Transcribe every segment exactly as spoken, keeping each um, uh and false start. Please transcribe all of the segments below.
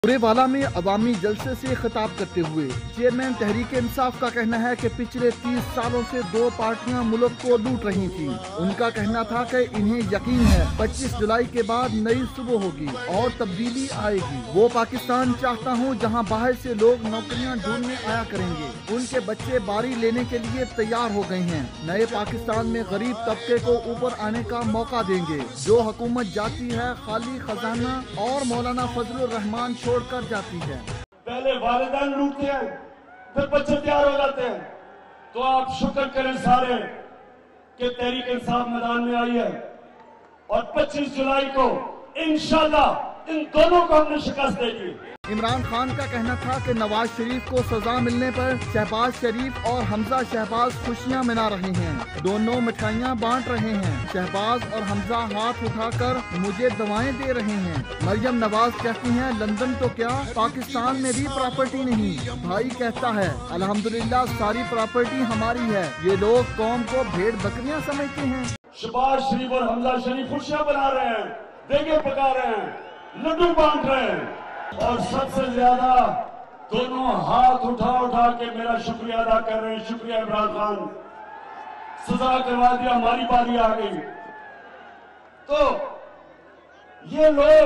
बुरेवाला में अवामी जलसे से खिताब करते हुए चेयरमैन तहरीक इंसाफ का कहना है कि पिछले तीस सालों से दो पार्टियां मुल्क को लूट रही थी। उनका कहना था कि इन्हें यकीन है पच्चीस जुलाई के बाद नई सुबह होगी और तब्दीली आएगी। वो पाकिस्तान चाहता हूं जहां बाहर से लोग नौकरियां ढूंढने आया करेंगे। उनके बच्चे बारी लेने के लिए तैयार हो गए हैं। नए पाकिस्तान में गरीब तबके को ऊपर आने का मौका देंगे। जो हुकूमत जाती है खाली खजाना और मौलाना फजलुर रहमान छोड़ कर जाती है। पहले वालिदैन लूटते हैं, फिर बच्चे तैयार हो जाते हैं। तो आप शुक्र करें सारे कि तहरीक इंसाफ मैदान में आई है और पच्चीस जुलाई को इंशाल्लाह इन दोनों को हमने शिकस्त देगी। इमरान खान का कहना था कि नवाज शरीफ को सजा मिलने पर शहबाज शरीफ और हमजा शहबाज खुशियां मना रहे हैं। दोनों मिठाइयां बांट रहे हैं। शहबाज और हमजा हाथ उठाकर मुझे दवाएं दे रहे हैं। मरियम नवाज कहती हैं लंदन तो क्या पाकिस्तान में भी प्रॉपर्टी नहीं। भाई कहता है अल्हम्दुलिल्लाह सारी प्रॉपर्टी हमारी है। ये लोग कौम को भेड़ बकरियां समझते हैं। शहबाज शरीफ और हमजा शरीफ खुशियां बना रहे हैं, देगे पका रहे हैं, लड्डू बांट रहे हैं और सबसे ज्यादा दोनों हाथ उठा उठा के मेरा शुक्रिया अदा कर रहे हैं। शुक्रिया इमरान खान, सजा करवा दिया, हमारी बारी आ गई। तो ये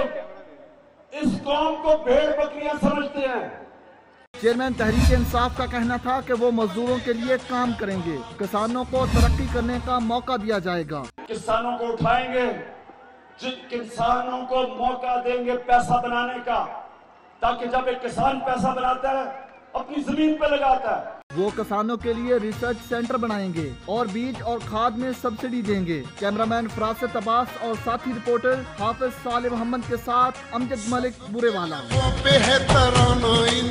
लोग इस कौम को भेड़ बकरियां समझते हैं। चेयरमैन तहरीक इंसाफ का कहना था कि वो मजदूरों के लिए काम करेंगे। किसानों को तरक्की करने का मौका दिया जाएगा। किसानों को उठाएंगे, जिन किसानों को मौका देंगे पैसा बनाने का, ताकि जब एक किसान पैसा बनाता है अपनी जमीन पे लगाता है। वो किसानों के लिए रिसर्च सेंटर बनाएंगे और बीज और खाद में सब्सिडी देंगे। कैमरामैन फरासत अब्बास और साथी रिपोर्टर हाफिज साले मोहम्मद के साथ अमजद मलिक बुरेवाला।